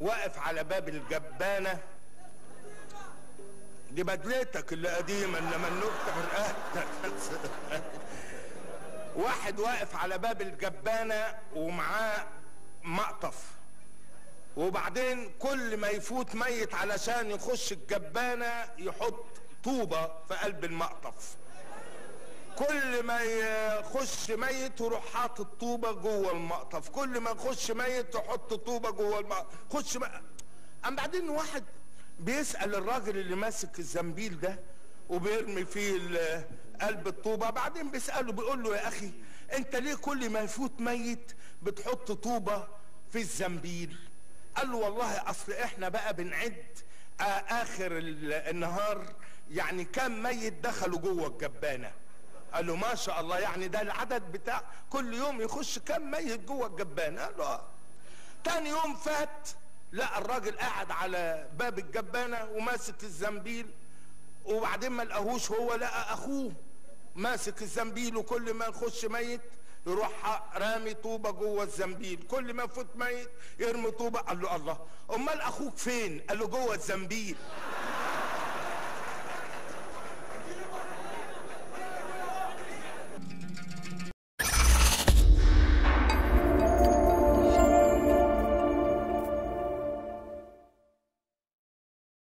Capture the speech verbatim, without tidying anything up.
واقف على باب الجبانة، دي بدلتك اللي قديمة انما النكتة من واحد واقف على باب الجبانة ومعاه مقطف، وبعدين كل ما يفوت ميت علشان يخش الجبانة يحط طوبة في قلب المقطف، كل ما يخش ميت يروح حاطط طوبة جوه المقطف، كل ما يخش ميت يحط طوبة جوه المقطف، خش بقى. أم بعدين واحد بيسأل الراجل اللي ماسك الزنبيل ده وبيرمي فيه قلب الطوبة، بعدين بيسأله بيقول له يا أخي أنت ليه كل ما يفوت ميت بتحط طوبة في الزنبيل؟ قال له والله أصل إحنا بقى بنعد آخر النهار يعني كام ميت دخلوا جوه الجبانة. قال له ما شاء الله، يعني ده العدد بتاع كل يوم يخش كام ميت جوه الجبانة؟ قال له آه. تاني يوم فات لقى الراجل قاعد على باب الجبانة وماسك الزنبيل، وبعدين ما لقاهوش هو، لقى اخوه ماسك الزنبيل، وكل ما يخش ميت يروح رامي طوبة جوه الزنبيل، كل ما يفوت ميت يرمي طوبة. قال له الله، امال اخوك فين؟ قال له جوه الزنبيل.